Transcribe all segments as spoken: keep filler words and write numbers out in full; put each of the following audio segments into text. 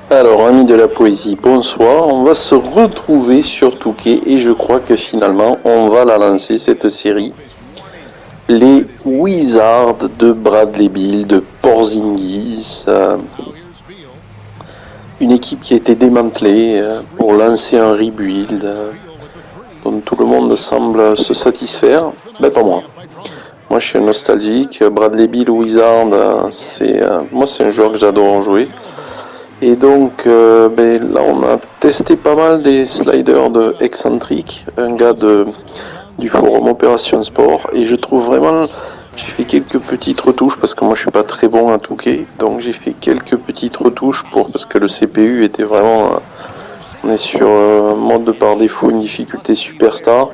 Alors, amis de la poésie, bonsoir. On va se retrouver sur Touquet et je crois que finalement, on va la lancer cette série. Les Wizards de Bradley Beal, de Porzingis. Euh, une équipe qui a été démantelée euh, pour lancer un rebuild euh, dont tout le monde semble se satisfaire. Ben, pas moi. Moi, je suis nostalgique. Bradley Beal, Wizard, euh, c'est, euh, moi, c'est un joueur que j'adore jouer. Et donc euh, ben, là on a testé pas mal des sliders de Excentric, un gars de, du forum Opération Sport, et je trouve vraiment, j'ai fait quelques petites retouches parce que moi je suis pas très bon à touquer, donc j'ai fait quelques petites retouches pour parce que le C P U était vraiment, euh, on est sur euh, mode de par défaut, une difficulté superstar.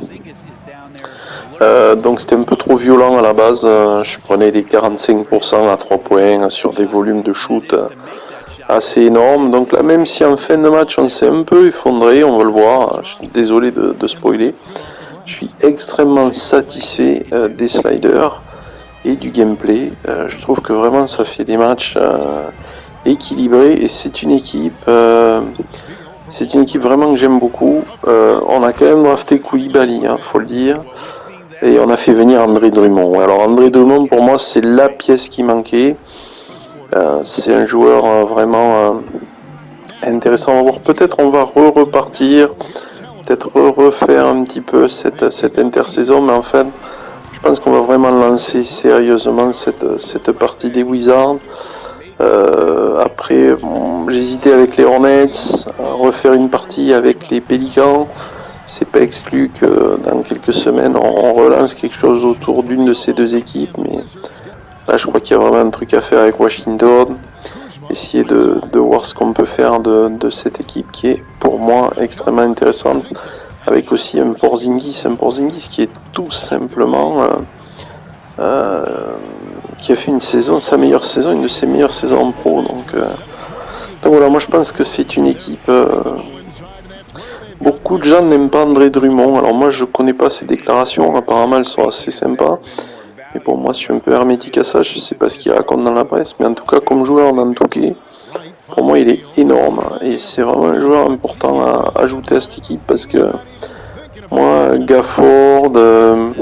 Euh, donc c'était un peu trop violent à la base, je prenais des quarante-cinq pour cent à trois points sur des volumes de shoot assez énorme. Donc là, même si en fin de match on s'est un peu effondré, on va le voir, je suis désolé de, de spoiler, je suis extrêmement satisfait euh, des sliders et du gameplay. Euh, je trouve que vraiment ça fait des matchs euh, équilibrés et c'est une équipe euh, c'est une équipe vraiment que j'aime beaucoup. Euh, on a quand même drafté Koulibaly, hein, faut le dire, et on a fait venir André Drummond. Alors André Drummond, pour moi, c'est la pièce qui manquait. Euh, c'est un joueur euh, vraiment euh, intéressant à voir. Peut-être on va re-repartir, peut-être re-refaire un petit peu cette, cette intersaison, mais en fait, je pense qu'on va vraiment lancer sérieusement cette, cette partie des Wizards. Euh, après, bon, j'hésitais avec les Hornets, à refaire une partie avec les Pélicans. C'est pas exclu que dans quelques semaines, on relance quelque chose autour d'une de ces deux équipes, mais là, je crois qu'il y a vraiment un truc à faire avec Washington. Essayer de, de voir ce qu'on peut faire de, de cette équipe qui est, pour moi, extrêmement intéressante. Avec aussi un Porzingis, un Porzingis qui est tout simplement... Euh, euh, qui a fait une saison, sa meilleure saison, une de ses meilleures saisons en pro. Donc, euh, donc voilà, moi je pense que c'est une équipe... Euh, beaucoup de gens n'aiment pas André Drummond. Alors moi je connais pas ses déclarations, apparemment elles sont assez sympas. Mais bon, moi, je suis un peu hermétique à ça, je sais pas ce qu'il raconte dans la presse, mais en tout cas, comme joueur dans Touquet, pour moi, il est énorme. Et c'est vraiment un joueur important à ajouter à cette équipe, parce que moi, Gafford, euh,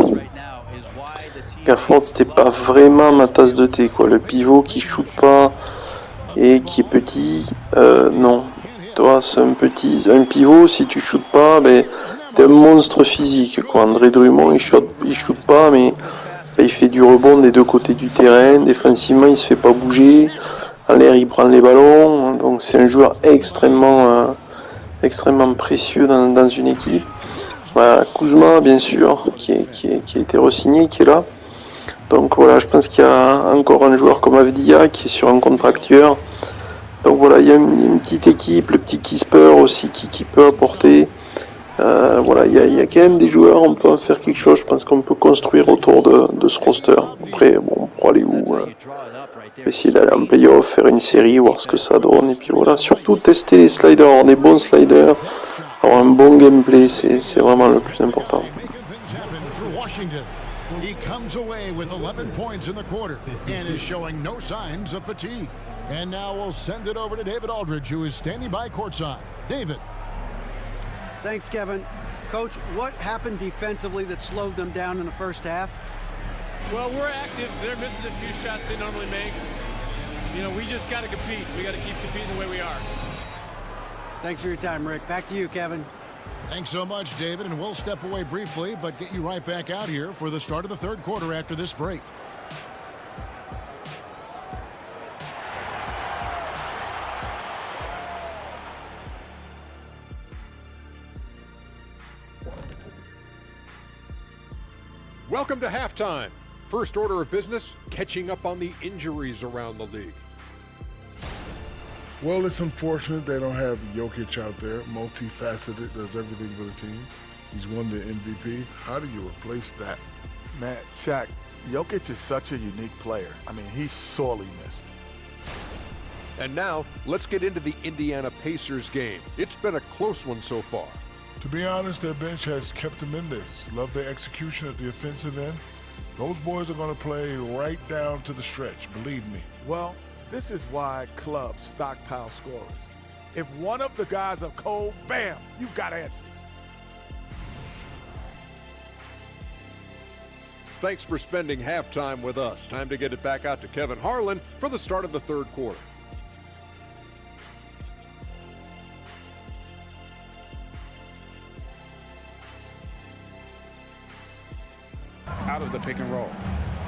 Gafford, c'était pas vraiment ma tasse de thé, quoi. Le pivot qui shoot pas et qui est petit, euh, non. Toi, c'est un petit, un pivot, si tu shootes pas, ben, t'es un monstre physique, quoi. André Drummond, il shoot, il shoot pas, mais il fait du rebond des deux côtés du terrain, défensivement il se fait pas bouger, en l'air il prend les ballons, donc c'est un joueur extrêmement euh, extrêmement précieux dans, dans une équipe. Voilà, Kuzma bien sûr, qui, est, qui, est, qui a été re-signé, qui est là. Donc voilà, je pense qu'il y a encore un joueur comme Avdia qui est sur un contracteur. Donc voilà, il y a une, une petite équipe, le petit Kisper aussi qui, qui peut apporter. Euh, voilà, il y, y a quand même des joueurs, on peut en faire quelque chose, je pense qu'on peut construire autour de, de ce roster. Après, bon, pour aller où euh, essayer d'aller en playoff, faire une série, voir ce que ça donne, et puis voilà, surtout tester les sliders, avoir des bons sliders, avoir un bon gameplay, c'est, c'est vraiment le plus important. He comes away with eleven points in the quarter and is showing no signs of fatigue. And now we'll send it over to David Aldridge, who is standing by courtside. David. Thanks, Kevin. Coach, what happened defensively that slowed them down in the first half? Well, we're active. They're missing a few shots they normally make. You know, we just got to compete. We got to keep competing the way we are. Thanks for your time, Rick. Back to you, Kevin. Thanks so much, David, and we'll step away briefly, but get you right back out here for the start of the third quarter after this break. Welcome to halftime. First order of business, catching up on the injuries around the league. Well, it's unfortunate they don't have Jokic out there, multifaceted, does everything for the team. He's won the M V P. How do you replace that? Man, Shaq, Jokic is such a unique player. I mean, he's sorely missed. And now, let's get into the Indiana Pacers game. It's been a close one so far. To be honest, their bench has kept them in this. Love their execution at the offensive end. Those boys are going to play right down to the stretch, believe me. Well, this is why clubs stockpile scorers. If one of the guys are cold, bam, you've got answers. Thanks for spending halftime with us. Time to get it back out to Kevin Harlan for the start of the third quarter. Out of the pick and roll.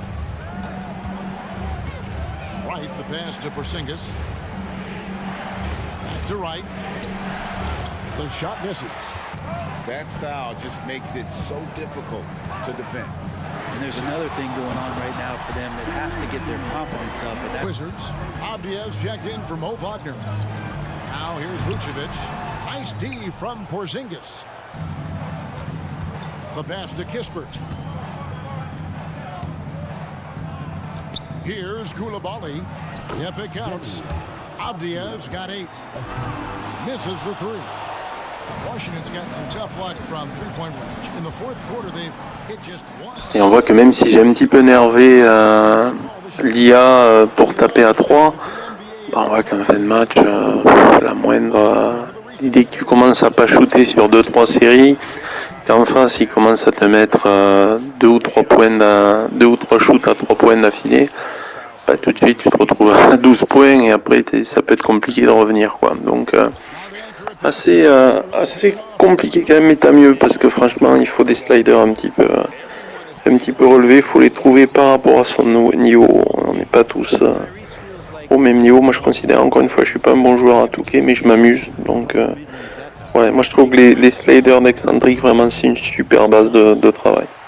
Right, the pass to Porzingis. Back to right. The shot misses. That style just makes it so difficult to defend. And there's another thing going on right now for them that has to get their confidence up. But that Wizards. Avdiiv's checked in for Mo Wagner. Now here's Vucevic. Nice D from Porzingis. The pass to Kispert. Here's Koulibaly. Yep, it counts. Avdiiv's got eight. Misses the three. Washington's gotten some tough luck from three-point range. In the fourth quarter, they've hit just one. Et on voit que même si j'ai un petit peu nervé euh, l'I A euh, pour taper à trois, bah on voit qu'en fin de match, euh, la moindre euh, idée que tu commences à pas shooter sur deux trois séries, qu'en face il commence à te mettre euh, deux ou trois points, deux ou trois shoots à trois points d'affilée, bah, tout de suite tu te retrouves à douze points et après ça peut être compliqué de revenir, quoi. Donc euh, assez euh, assez compliqué quand même, mais tant mieux parce que franchement il faut des sliders un petit peu euh, un petit peu relevés, il faut les trouver par rapport à son niveau. On n'est pas tous euh, au même niveau. Moi je considère encore une fois je suis pas un bon joueur à touquer, mais je m'amuse, donc euh, voilà, moi je trouve que les, les sliders d'excentrique vraiment c'est une super base de, de travail.